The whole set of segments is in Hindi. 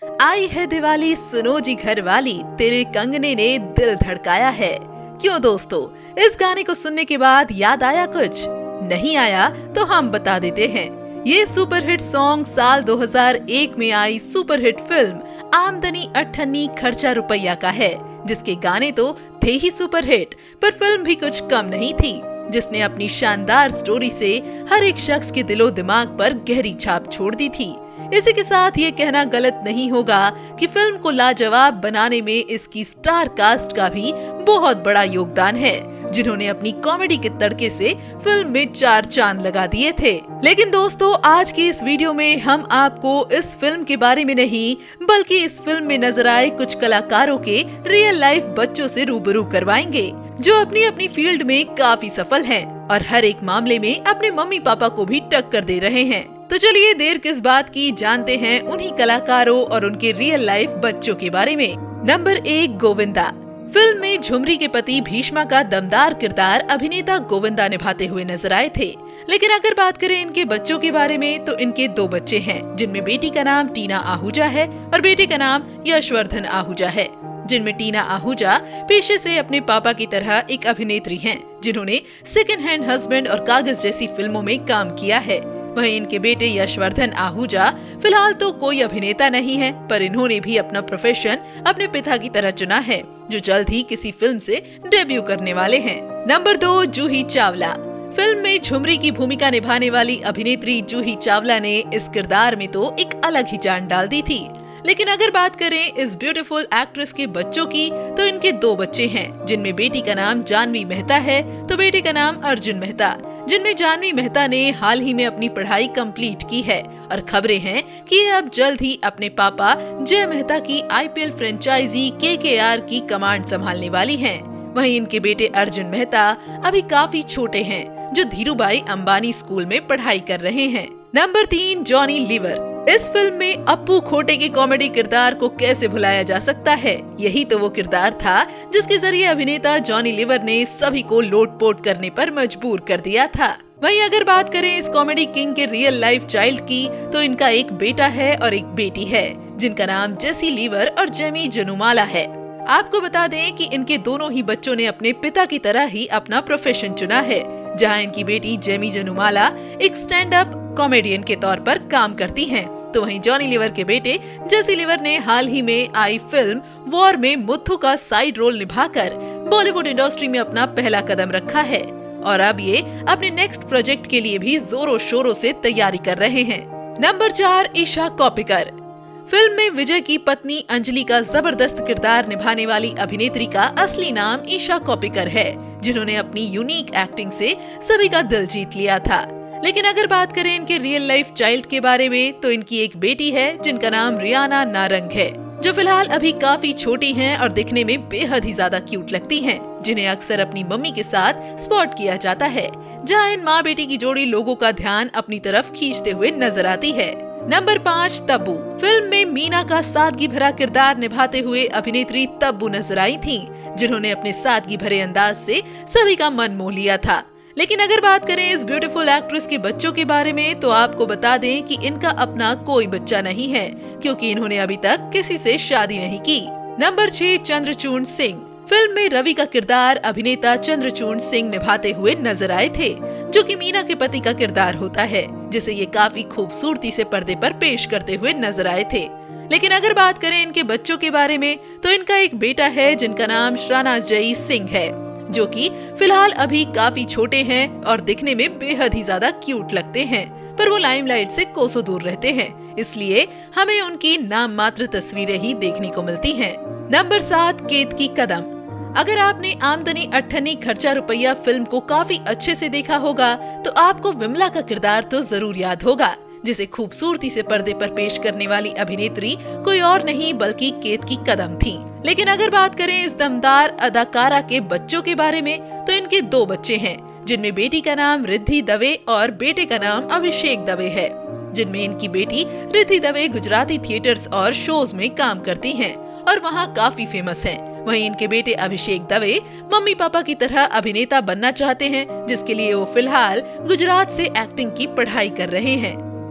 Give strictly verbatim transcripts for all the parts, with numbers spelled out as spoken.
आई है दिवाली सुनो जी घर वाली, तेरे कंगने ने दिल धड़काया है। क्यों दोस्तों, इस गाने को सुनने के बाद याद आया कुछ? नहीं आया तो हम बता देते हैं। ये सुपरहिट सॉन्ग साल दो हज़ार एक में आई सुपरहिट फिल्म आमदनी अठन्नी खर्चा रुपया का है, जिसके गाने तो थे ही सुपरहिट, पर फिल्म भी कुछ कम नहीं थी, जिसने अपनी शानदार स्टोरी से हर एक शख्स के दिलो दिमाग पर गहरी छाप छोड़ दी थी। इसी के साथ ये कहना गलत नहीं होगा कि फिल्म को लाजवाब बनाने में इसकी स्टार कास्ट का भी बहुत बड़ा योगदान है, जिन्होंने अपनी कॉमेडी के तड़के से फिल्म में चार चांद लगा दिए थे। लेकिन दोस्तों, आज की इस वीडियो में हम आपको इस फिल्म के बारे में नहीं, बल्कि इस फिल्म में नजर आए कुछ कलाकारों के रियल लाइफ बच्चों से रूबरू करवाएंगे, जो अपनी अपनी फील्ड में काफी सफल हैं और हर एक मामले में अपने मम्मी पापा को भी टक्कर दे रहे हैं। तो चलिए देर किस बात की, जानते हैं उन्हीं कलाकारों और उनके रियल लाइफ बच्चों के बारे में। नंबर एक, गोविंदा। फिल्म में झुमरी के पति भीष्मा का दमदार किरदार अभिनेता गोविंदा निभाते हुए नजर आए थे। लेकिन अगर बात करें इनके बच्चों के बारे में, तो इनके दो बच्चे हैं, जिनमें बेटी का नाम टीना आहूजा है और बेटे का नाम यशवर्धन आहूजा है। जिनमें टीना आहूजा पेशे से अपने पापा की तरह एक अभिनेत्री हैं, जिन्होंने सेकंड हैंड हस्बैंड और कागज जैसी फिल्मों में काम किया है। वहीं इनके बेटे यशवर्धन आहूजा फिलहाल तो कोई अभिनेता नहीं है, पर इन्होंने भी अपना प्रोफेशन अपने पिता की तरह चुना है, जो जल्द ही किसी फिल्म से डेब्यू करने वाले हैं। नंबर दो, जूही चावला। फिल्म में झुमरी की भूमिका निभाने वाली अभिनेत्री जूही चावला ने इस किरदार में तो एक अलग ही जान डाल दी थी। लेकिन अगर बात करें इस ब्यूटीफुल एक्ट्रेस के बच्चों की, तो इनके दो बच्चे हैं, जिनमें बेटी का नाम जानवी मेहता है तो बेटे का नाम अर्जुन मेहता। जिनमें जानवी मेहता ने हाल ही में अपनी पढ़ाई कंप्लीट की है और खबरें हैं कि ये अब जल्द ही अपने पापा जय मेहता की आईपीएल फ्रेंचाइजी केकेआर की कमांड संभालने वाली हैं। वहीं इनके बेटे अर्जुन मेहता अभी काफी छोटे हैं, जो धीरूभाई अंबानी स्कूल में पढ़ाई कर रहे हैं। नंबर तीन, जॉनी लीवर। इस फिल्म में अप्पू खोटे के कॉमेडी किरदार को कैसे भुलाया जा सकता है। यही तो वो किरदार था जिसके जरिए अभिनेता जॉनी लीवर ने सभी को लोटपोट करने पर मजबूर कर दिया था। वहीं अगर बात करें इस कॉमेडी किंग के रियल लाइफ चाइल्ड की, तो इनका एक बेटा है और एक बेटी है, जिनका नाम जेसी लीवर और जेमी जनुमाला है। आपको बता दें कि इनके दोनों ही बच्चों ने अपने पिता की तरह ही अपना प्रोफेशन चुना है, जहां इनकी बेटी जेमी जनुमाला एक स्टैंड अप कॉमेडियन के तौर पर काम करती हैं, तो वहीं जॉनी लीवर के बेटे जेसी लीवर ने हाल ही में आई फिल्म वॉर में मुथु का साइड रोल निभाकर बॉलीवुड इंडस्ट्री में अपना पहला कदम रखा है और अब ये अपने नेक्स्ट प्रोजेक्ट के लिए भी जोरों शोरों से तैयारी कर रहे हैं। नंबर चार, ईशा कोप्पिकर। फिल्म में विजय की पत्नी अंजलि का जबरदस्त किरदार निभाने वाली अभिनेत्री का असली नाम ईशा कोप्पिकर है, जिन्होंने अपनी यूनिक एक्टिंग से सभी का दिल जीत लिया था। लेकिन अगर बात करें इनके रियल लाइफ चाइल्ड के बारे में, तो इनकी एक बेटी है जिनका नाम रियाना नारंग है, जो फिलहाल अभी काफी छोटी हैं और दिखने में बेहद ही ज्यादा क्यूट लगती हैं, जिन्हें अक्सर अपनी मम्मी के साथ स्पॉट किया जाता है, जहां इन माँ बेटी की जोड़ी लोगों का ध्यान अपनी तरफ खींचते हुए नजर आती है। नंबर पाँच, तब्बू। फिल्म में मीना का सादगी भरा किरदार निभाते हुए अभिनेत्री तब्बू नजर आई थी, जिन्होंने अपने सादगी भरे अंदाज से सभी का मन मोह लिया था। लेकिन अगर बात करें इस ब्यूटीफुल एक्ट्रेस के बच्चों के बारे में, तो आपको बता दें कि इनका अपना कोई बच्चा नहीं है, क्योंकि इन्होंने अभी तक किसी से शादी नहीं की। नंबर छह, चंद्रचूड़ सिंह। फिल्म में रवि का किरदार अभिनेता चंद्रचूड़ सिंह निभाते हुए नजर आए थे, जो कि मीना के पति का किरदार होता है, जिसे ये काफी खूबसूरती से पर्दे पर पेश करते हुए नजर आए थे। लेकिन अगर बात करें इनके बच्चों के बारे में, तो इनका एक बेटा है जिनका नाम श्रानाजयी सिंह है, जो कि फिलहाल अभी काफी छोटे हैं और दिखने में बेहद ही ज्यादा क्यूट लगते हैं, पर वो लाइमलाइट से कोसों दूर रहते हैं, इसलिए हमें उनकी नाम मात्र तस्वीरें ही देखने को मिलती हैं। नंबर सात, केतकी कदम। अगर आपने आमदनी अठन्नी खर्चा रुपया फिल्म को काफी अच्छे से देखा होगा, तो आपको विमला का किरदार तो जरूर याद होगा, जिसे खूबसूरती से पर्दे पर पेश करने वाली अभिनेत्री कोई और नहीं बल्कि केतकी कदम थी। लेकिन अगर बात करें इस दमदार अदाकारा के बच्चों के बारे में, तो इनके दो बच्चे हैं, जिनमें बेटी का नाम रिद्धि दवे और बेटे का नाम अभिषेक दवे है। जिनमें इनकी बेटी रिद्धि दवे गुजराती थिएटर्स और शोज में काम करती हैं और वहाँ काफी फेमस हैं। वहीं इनके बेटे अभिषेक दवे मम्मी पापा की तरह अभिनेता बनना चाहते हैं, जिसके लिए वो फिलहाल गुजरात से एक्टिंग की पढ़ाई कर रहे हैं।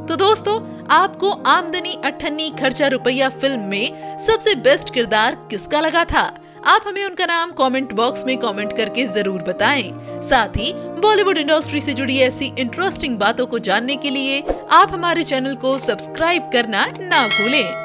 तो दोस्तों, आपको आमदनी अठन्नी खर्चा रुपया फिल्म में सबसे बेस्ट किरदार किसका लगा था? आप हमें उनका नाम कमेंट बॉक्स में कमेंट करके जरूर बताएं। साथ ही बॉलीवुड इंडस्ट्री से जुड़ी ऐसी इंटरेस्टिंग बातों को जानने के लिए आप हमारे चैनल को सब्सक्राइब करना ना भूलें।